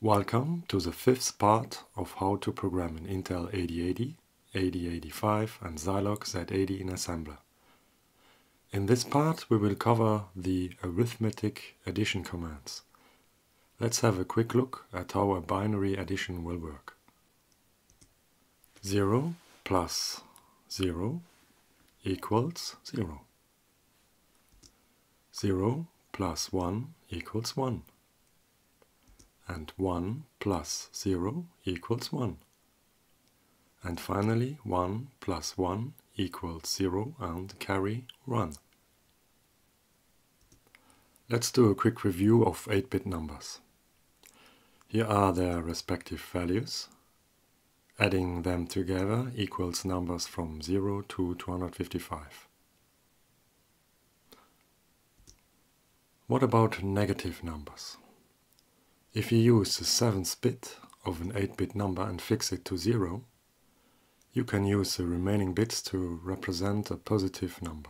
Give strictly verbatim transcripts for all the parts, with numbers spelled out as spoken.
Welcome to the fifth part of how to program an Intel eighty eighty, eighty eighty-five and Zilog Z eighty in assembler. In this part we will cover the arithmetic addition commands. Let's have a quick look at how a binary addition will work. zero plus zero equals zero. zero plus one equals one. And one plus zero equals one. And finally one plus one equals zero and carry one. Let's do a quick review of eight bit numbers. Here are their respective values. Adding them together equals numbers from zero to two hundred fifty-five. What about negative numbers? If you use the seventh bit of an eight bit number and fix it to zero, you can use the remaining bits to represent a positive number.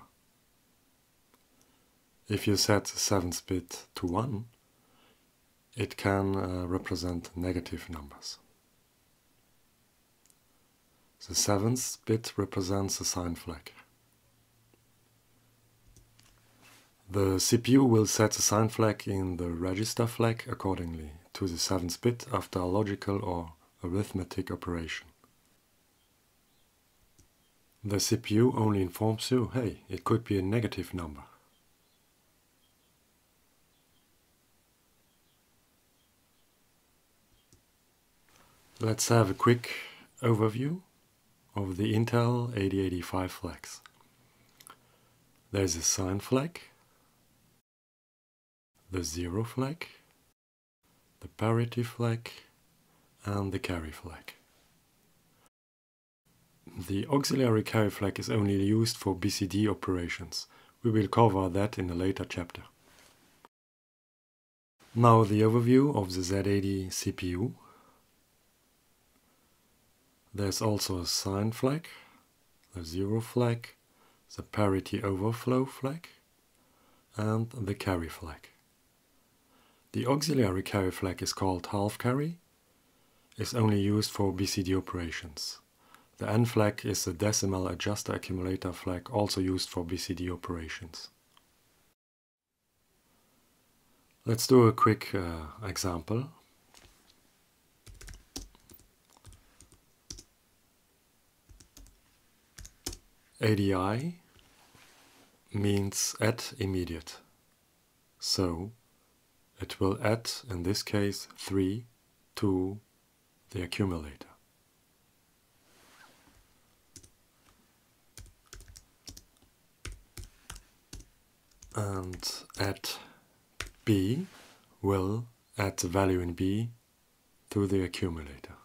If you set the seventh bit to one, it can uh, represent negative numbers. The seventh bit represents a sign flag. The C P U will set the sign flag in the register flag accordingly to the seventh bit after a logical or arithmetic operation. The C P U only informs you, hey, it could be a negative number. Let's have a quick overview of the Intel eighty eighty-five flags. There's a sign flag, the zero flag, the parity flag and the carry flag. The auxiliary carry flag is only used for B C D operations. We will cover that in a later chapter. Now the overview of the Z eighty C P U. There's also a sign flag, the zero flag, the parity overflow flag and the carry flag. The auxiliary carry flag is called half carry, is only used for B C D operations. The N flag is the decimal adjuster accumulator flag, also used for B C D operations. Let's do a quick uh, example. A D I means add immediate, so it will add, in this case, three to the accumulator. And add B will add the value in B to the accumulator.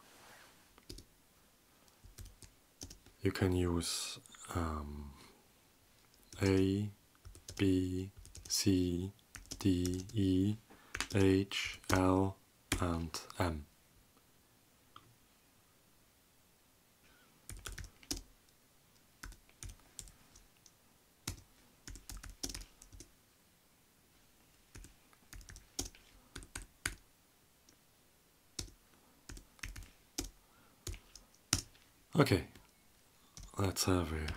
You can use um, A, B, C, D, E, H, L and M. Okay, let's have a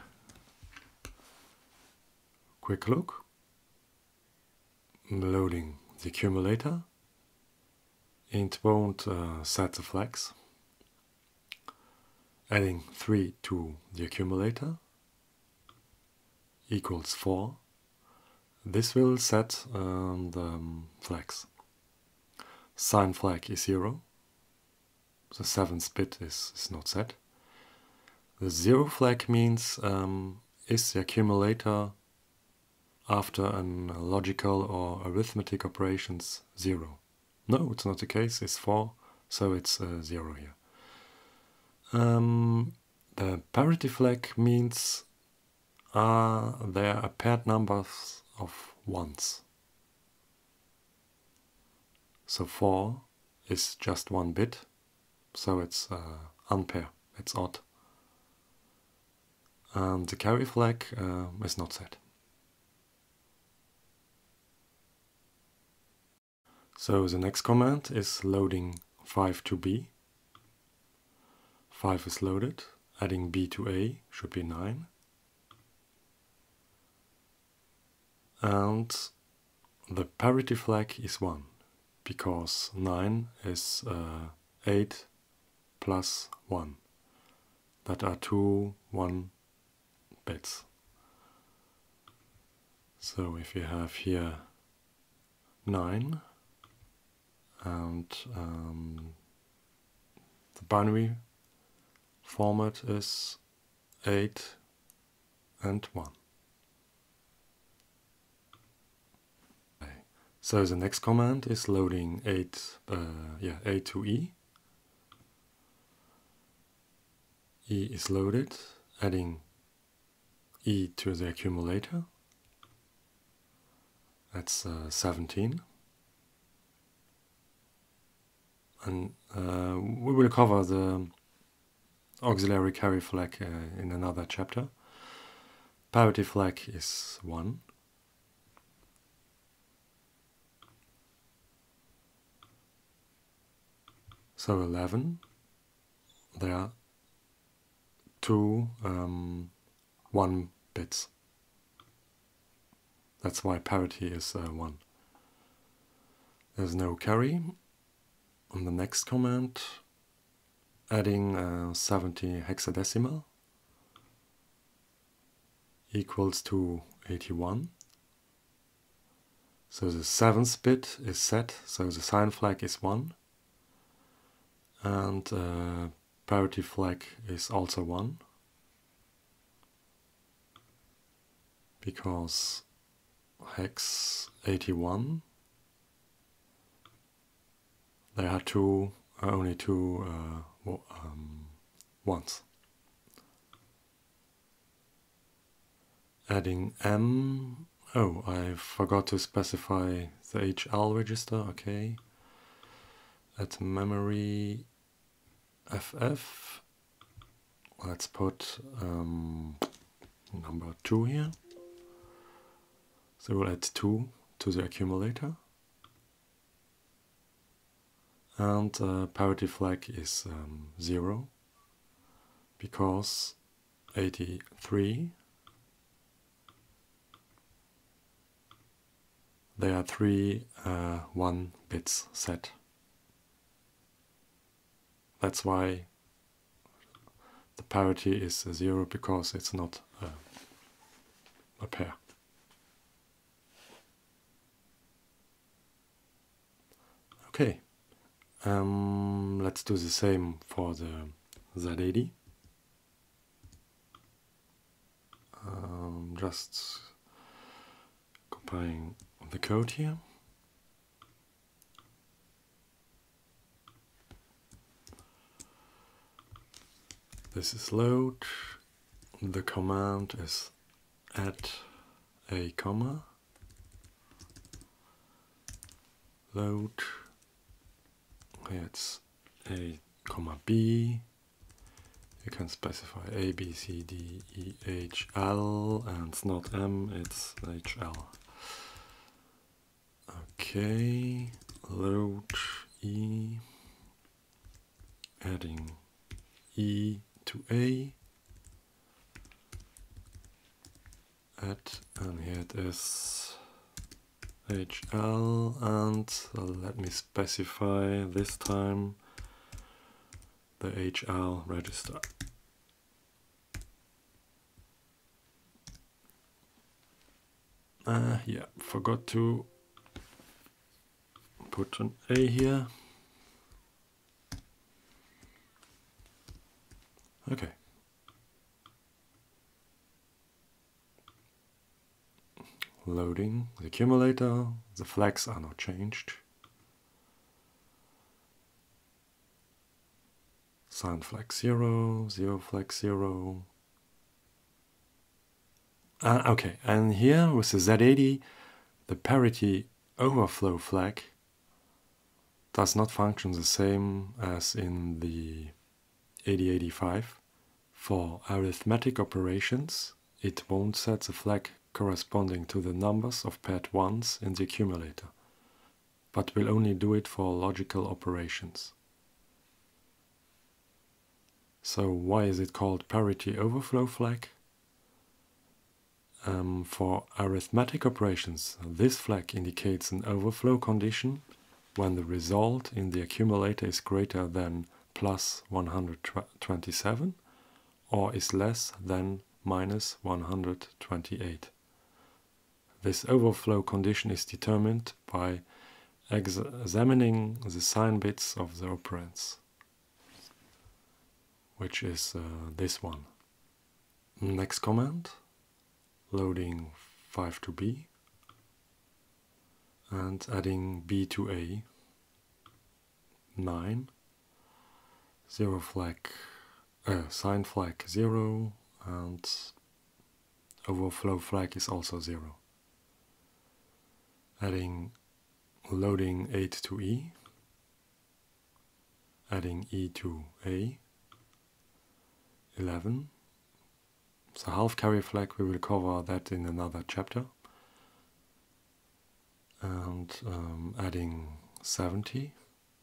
quick look. Loading the accumulator. It won't uh, set the flags. Adding three to the accumulator equals four. This will set um, the um, flags. Sign flag is zero. The seventh bit is, is not set. The zero flag means um, is the accumulator after an logical or arithmetic operations zero. No, it's not the case, it's four, so it's uh, zero here. Um, the parity flag means uh, there are paired numbers of ones. So four is just one bit, so it's uh, unpair, it's odd. And the carry flag uh, is not set. So the next command is loading five to B. five is loaded. Adding B to A should be nine. And the parity flag is one, because nine is uh, eight plus one. That are two one bits. So if you have here nine and um, the binary format is eight and one. Okay. So the next command is loading eight, uh, yeah, A to E. E is loaded, adding E to the accumulator. That's uh, seventeen. And uh, we will cover the auxiliary carry flag uh, in another chapter. Parity flag is one. So eleven. There are two um, one bits. That's why parity is uh, one. There's no carry. On the next command, adding uh, seventy hexadecimal equals to eighty-one. So the seventh bit is set, so the sign flag is one. And uh, parity flag is also one. Because hex eighty-one, there are two, uh, only two uh, um, ones. Adding M, oh, I forgot to specify the H L register, okay. At memory F F, let's put um, number two here. So we'll add two to the accumulator. And uh, parity flag is um, zero, because eighty-three, there are three uh, one bits set. That's why the parity is zero, because it's not uh, a pair. Okay, um, let's do the same for the Z eighty. Um, just compiling the code here. This is load. The command is add a comma. Load. It's A, comma B. You can specify A, B, C, D, E, H, L, and it's not M, it's H, L. Okay, load E, adding E to A, add, and here it is H L, and uh, let me specify this time the H L register. Uh, yeah, forgot to put an A here. Okay. Loading the accumulator, the flags are not changed. Sign flag zero, zero flag zero. Uh, okay, and here with the Z eighty, the parity overflow flag does not function the same as in the eighty eighty-five. For arithmetic operations, it won't set the flag corresponding to the numbers of paired ones in the accumulator, but will only do it for logical operations. So why is it called parity overflow flag? Um, for arithmetic operations, this flag indicates an overflow condition when the result in the accumulator is greater than plus one hundred twenty-seven or is less than minus one hundred twenty-eight. This overflow condition is determined by ex examining the sign bits of the operands, which is uh, this one. Next command, loading five to B and adding B to A, nine, zero flag, uh, sign flag zero, and overflow flag is also zero. Adding loading eight to E, adding E to A, eleven. So half carry flag, we will cover that in another chapter. And um, adding seventy.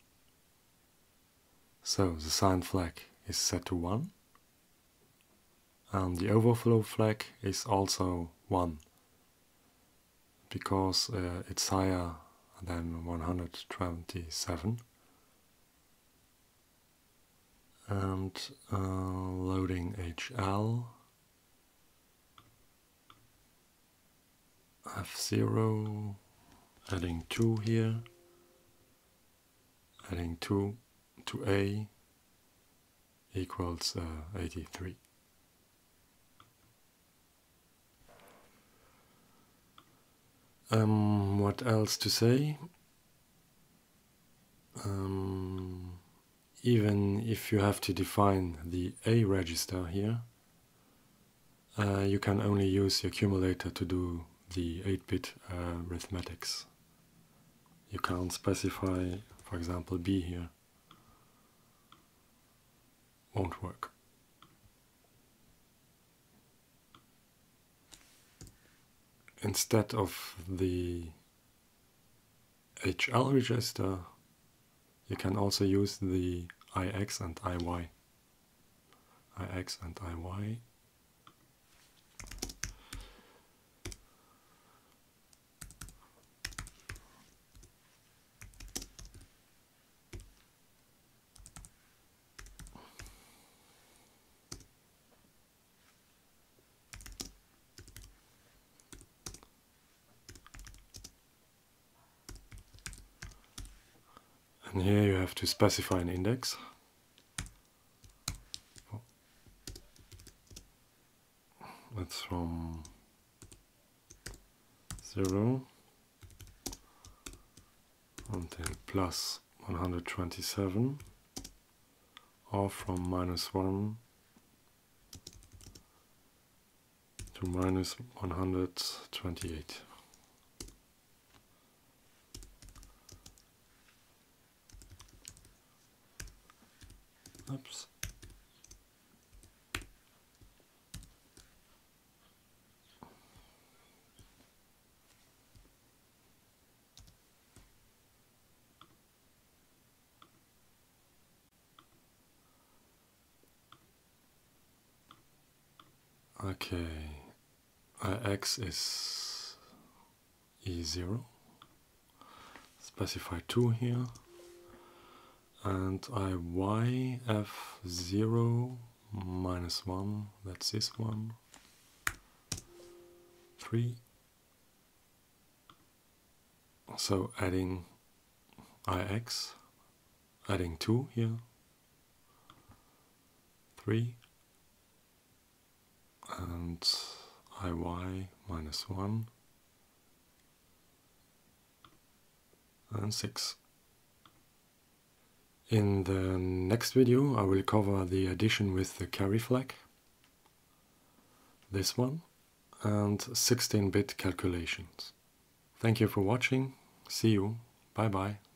So the sign flag is set to one. And the overflow flag is also one, because uh, it's higher than one hundred twenty-seven. And uh, loading H L, F zero, adding two here, adding two to A equals uh, eighty-three. Um, what else to say? Um, even if you have to define the A register here, uh, you can only use the accumulator to do the eight bit uh, arithmetics. You can't specify, for example, B here. Won't work. Instead of the H L register, you can also use the I X and I Y. I X and I Y. And here you have to specify an index. That's from zero until plus one hundred twenty-seven, or from minus one to minus one hundred twenty-eight. Oops. Okay, I X is E zero, specify two here, and I Y F zero minus one, that's this one, three. So adding I X, adding two here, three, and I Y minus one, and six. In the next video I will cover the addition with the carry flag, this one, and sixteen bit calculations. Thank you for watching, see you, bye bye.